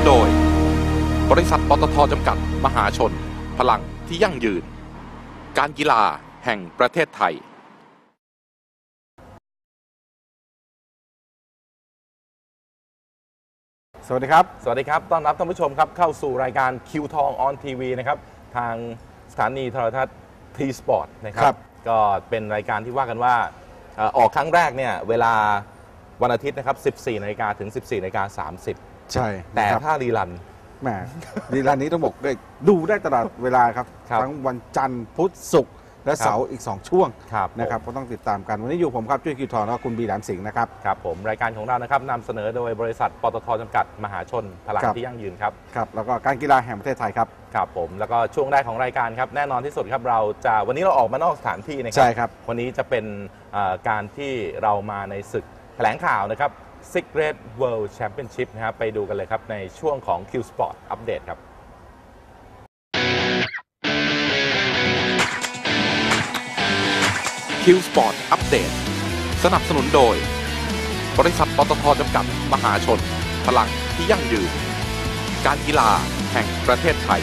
โดยบริษัทปตท.จำกัดมหาชนพลังที่ยั่งยืนการกีฬาแห่งประเทศไทยสวัสดีครับต้อนรับท่านผู้ชมครับเข้าสู่รายการคิวทองออนทีวีนะครับทางสถานีโทรทัศน์ทีสปอร์ตนะครับก็เป็นรายการที่ว่ากันว่าออกครั้งแรกเนี่ยเวลาวันอาทิตย์นะครับ 14 นาฬิกาถึง 14 นาฬิกา 30 ใช่แต่ถ้ารีรันแหมรีรันนี้ต้องบอกเลยดูได้ตลอดเวลาครับทั้งวันจันทร์พุธศุกร์และเสาร์อีก2ช่วงนะครับก็ต้องติดตามกันวันนี้อยู่ผมครับจุ้ยคิวทองและคุณบีแหลมสิงห์นะครับครับผมรายการของเรานะครับนำเสนอโดยบริษัทปตท.จำกัดมหาชนพลังที่ยั่งยืนครับแล้วก็การกีฬาแห่งประเทศไทยครับครับผมแล้วก็ช่วงแรกของรายการครับแน่นอนที่สุดครับเราจะวันนี้เราออกมานอกสถานที่นะครัใช่ครับวันนี้จะเป็นการที่เรามาในศึกแถลงข่าวนะครับ Secret World Championship นะครับไปดูกันเลยครับในช่วงของ Q Sport Update ครับคิวสปอร์ตอัปเดตสนับสนุนโดยบริษัทปตท.จำกัดมหาชนพลังที่ยั่งยืนการกีฬาแห่งประเทศไทย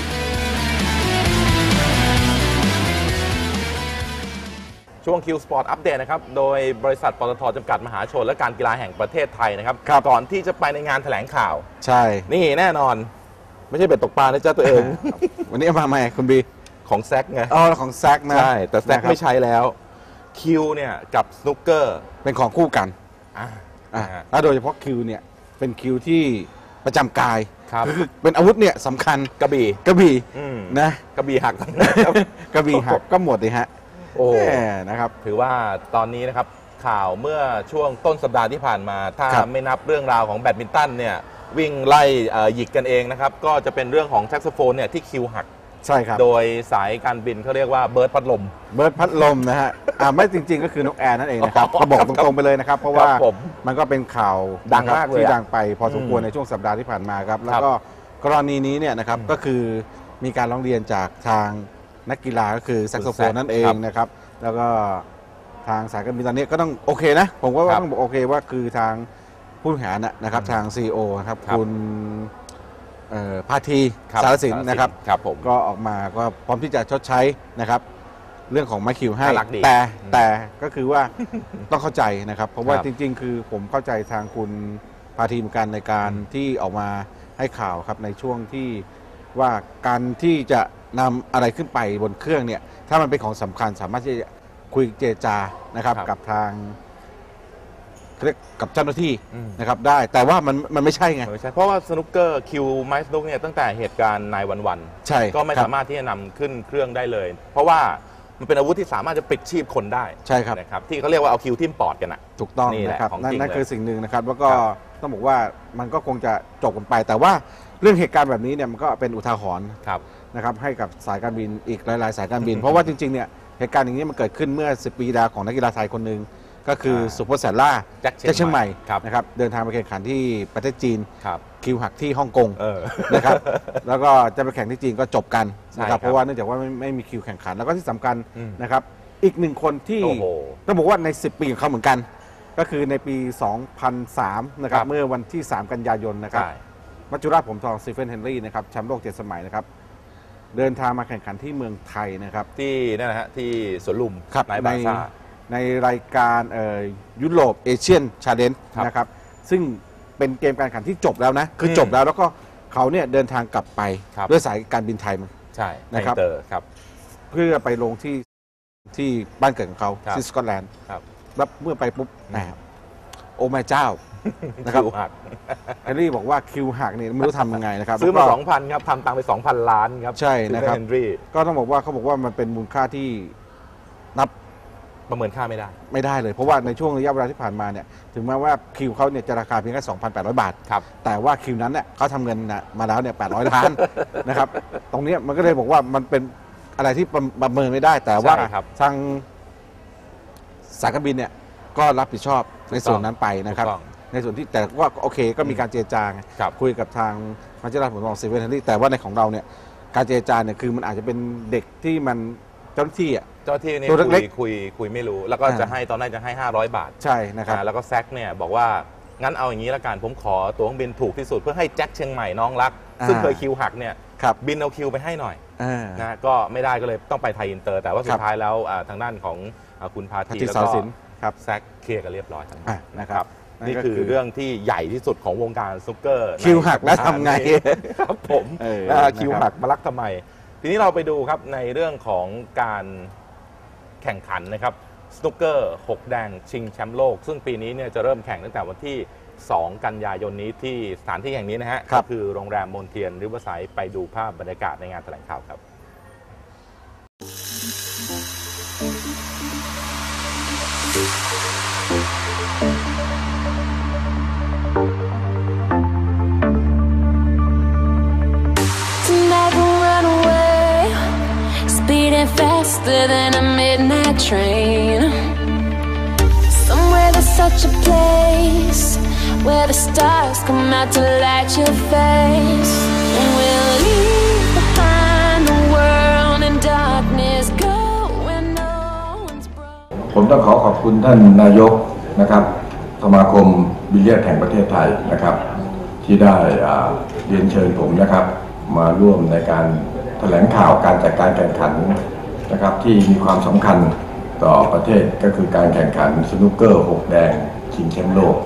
ช่วง Q Sport Update นะครับโดยบริษัทปตท.จำกัดมหาชนและการกีฬาแห่งประเทศไทยนะครับก่อนที่จะไปในงานแถลงข่าวใช่นี่แน่นอนไม่ใช่เป็ดตกปลานะจ๊ะตัวเองวันนี้มาใหม่คุณบีของแซกไงของแซกนะใช่แต่แซกไม่ใช้แล้วคิวเนี่ยกับสนุกเกอร์เป็นของคู่กันแล้วโดยเฉพาะคิวเนี่ยเป็นคิวที่ประจำกายคือเป็นอาวุธเนี่ยสำคัญกระบี่นะกระบี่หักกระบี่หักก็หมดเลยฮะโอ้นะครับถือว่าตอนนี้นะครับข่าวเมื่อช่วงต้นสัปดาห์ที่ผ่านมาถ้าไม่นับเรื่องราวของแบดมินตันเนี่ยวิ่งไล่หยิกกันเองนะครับก็จะเป็นเรื่องของแท็กโซโฟนเนี่ยที่คิวหักใช่ครับโดยสายการบินเขาเรียกว่าเบิร์ดพัดลมนะฮะไม่จริงๆก็คือนกแอร์นั่นเองนะครับก็บอกตรงๆไปเลยนะครับเพราะว่ามันก็เป็นข่าวดังมากเลยที่ดังไปพอสมควรในช่วงสัปดาห์ที่ผ่านมาครับแล้วก็กรณีนี้เนี่ยนะครับก็คือมีการร้องเรียนจากทางนักกีฬาก็คือแซกโซโฟนนั่นเองนะครับแล้วก็ทางสายการบินตอนนี้ก็ต้องโอเคนะผมก็ต้องบอกโอเคว่าคือทางผู้บริหารนะครับทาง CEO นะครับคุณพาทีสารสินนะครับก็ออกมาก็พร้อมที่จะชดใช้นะครับเรื่องของไม้คิวให้แต่ก็คือว่าต้องเข้าใจนะครับเพราะว่าจริงๆคือผมเข้าใจทางคุณพาทีเหมือนกันในการที่ออกมาให้ข่าวครับในช่วงที่ว่าการที่จะนำอะไรขึ้นไปบนเครื่องเนี่ยถ้ามันเป็นของสำคัญสามารถที่จะคุยเจรจานะครับกับทางกับเจ้าหน้าที่นะครับได้แต่ว่ามันไม่ใช่ไงเพราะว่าสนุกเกอร์คิวไม้สนุกเนี่ยตั้งแต่เหตุการณ์911 ใช่ก็ไม่สามารถที่จะนำขึ้นเครื่องได้เลยเพราะว่ามันเป็นอาวุธที่สามารถจะปิดชีพคนได้ใช่ครับนะครับที่เขาเรียกว่าเอาคิวทิ่มปอดกันนะถูกต้องนะครับนั่นคือสิ่งหนึ่งนะครับแล้วก็ต้องบอกว่ามันก็คงจะจบกันไปแต่ว่าเรื่องเหตุการณ์แบบนี้เนี่ยมันก็เป็นอุทาหรณ์นะครับให้กับสายการบินอีกหลายๆสายการบินเพราะว่าจริงๆเนี่ยเหตุการณ์อย่างนี้มันเกิดขึ้นเมื่อ10 ปีที่แล้วของนักกีฬาไทยคนหนึ่งก็คือสุพจน์แสนล่าจากเชียงใหม่นะครับเดินทางไปแข่งขันที่ประเทศจีนคิวหักที่ฮ่องกงนะครับแล้วก็จะไปแข่งที่จีนก็จบกันนะครับเพราะว่าเนื่องจากว่าไม่มีคิวแข่งขันแล้วก็ที่สำคัญนะครับอีกหนึ่งคนที่ต้องบอกว่าใน10 ปีของเขาเหมือนกันก็คือในปี 2003นะครับเมื่อวันที่3 กันยายนนะครับมัจจุราชผมทองสตีเฟนเฮนรี่นะครับแชมป์โลก7 สมัยนะครับเดินทางมาแข่งขันที่เมืองไทยนะครับที่นั่นนะฮะที่สวนลุมในรายการยุโรปเอเชียนชาเลนจ์นะครับซึ่งเป็นเกมการแข่งขันที่จบแล้วนะคือจบแล้วก็เขาเนี่ยเดินทางกลับไปด้วยสายการบินไทยใช่นะครับเพื่อไปลงที่บ้านเกิดของเขาที่สกอตแลนด์แล้วเมื่อไปปุ๊บโอ้แม่เจ้านะครับเฮนรี่บอกว่าคิวหักนี่ไม่รู้ทำยังไงนะครับซื้อมา 2,000 ครับทำตังไป 2,000 ล้านครับใช่นะครับก็ต้องบอกว่าเขาบอกว่ามันเป็นมูลค่าที่นับประเมินค่าไม่ได้เลยเพราะว่าในช่วงระยะเวลาที่ผ่านมาเนี่ยถึงแม้ว่าคิวเขาเนี่ยจะราคาเพียงแค่ 2,800 บาทแต่ว่าคิวนั้นเนี่ยเขาทำเงินมาแล้วเนี่ย800 ล้านนะครับตรงนี้มันก็เลยบอกว่ามันเป็นอะไรที่ประเมินไม่ได้แต่ว่าทางสายการบินเนี่ยก็รับผิดชอบในส่วนนั้นไปนะครับในส่วนที่แต่ว่าโอเคก็มีการเจรจาคุยกับทางมัจจุราชผมบอกสตีเฟนเฮนรี่แต่ว่าในของเราเนี่ยการเจรจาเนี่ยคือมันอาจจะเป็นเด็กที่มันเจ้าหน้าที่นี่คุยไม่รู้แล้วก็จะให้ตอนแรกจะให้500 บาทใช่นะครับแล้วก็แซกเนี่ยบอกว่างั้นเอาอย่างนี้ละกันผมขอตั๋วเครื่องบินถูกที่สุดเพื่อให้แจ็คเชียงใหม่น้องรักซึ่งเคยคิวหักเนี่ยครับบินเอาคิวไปให้หน่อย นะก็ไม่ได้ก็เลยต้องไปไทยอินเตอร์แต่ว่าสุดท้ายแล้วทางด้านของคุณพาธีแล้วก็แซคเคลียร์กันเรียบร้อยทั้งหมดนะครับนี่คือเรื่องที่ใหญ่ที่สุดของวงการสนุกเกอร์คิวหักแล้วทำไงครับผมคิวหักมารักทำไมทีนี้เราไปดูครับในเรื่องของการแข่งขันนะครับสนุกเกอร์6แดงชิงแชมป์โลกซึ่งปีนี้เนี่ยจะเริ่มแข่งตั้งแต่วันที่2 กันยายนนี้ที่สถานที่แห่งนี้นะฮะก็คือโรงแรมมนเทียนริเวอร์ไซด์ไปดูภาพบรรยากาศในงานแถลงข่าวครับ Faster than a midnight train. Somewhere there's such a place where the stars come out to light your face. And we'll leave behind the world in darkness, go where no one's broke. ผมต้องขอบคุณท่านนายกนะครับสมาคมบิลเลียร์ดแห่งประเทศไทยนะครับที่ได้เรียนเชิญผมนะครับมาร่วมในการแถลงข่าวการจัดการแข่งขันนะครับที่มีความสำคัญต่อประเทศก็คือการแข่งขันสนุกเกอร์6แดงชิงแชมป์โลก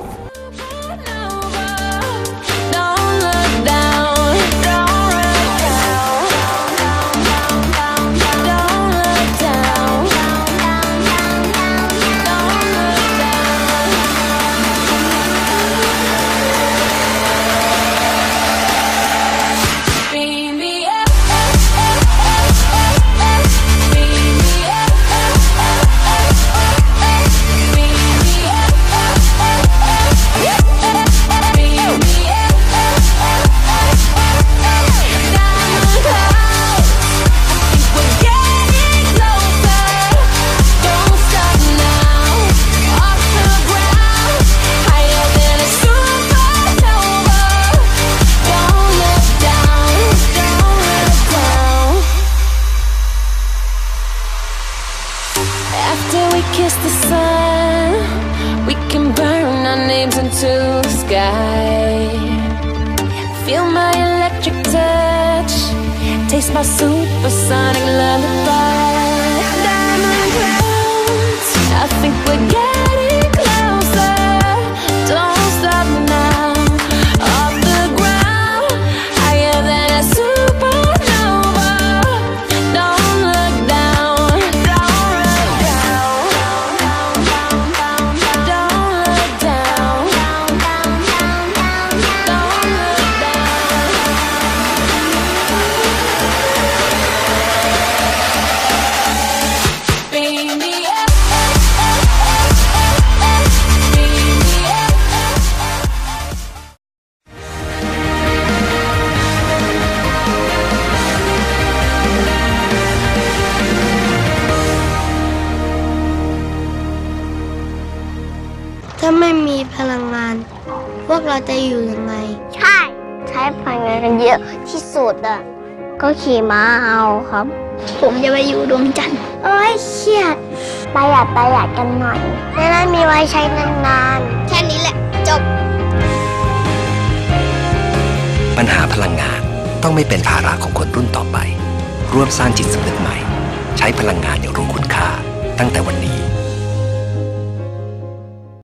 Kiss the sun, we can burn our names into the sky. Feel my electric touch, taste my supersonic lullaby. Diamond clouds, I think we're getting closer. Don't stop now, off the ground, higher than a supernova. Don't look down, don't look down. ถ้าไม่มีพลังงานพวกเราจะอยู่ยังไงใช่ใช้พลังงานกันเยอะที่สุดอ่ะก็ขี่ม้าเอาครับผมจะไปอยู่ดวงจันทร์โอ้ยเครียดประหยัดกันหน่อยจะได้มีไว้ใช้นานๆแค่นี้แหละจบปัญหาพลังงานต้องไม่เป็นภาระของคนรุ่นต่อไปร่วมสร้างจิตสำนึกใหม่ใช้พลังงานอย่างรู้คุณค่าตั้งแต่วันนี้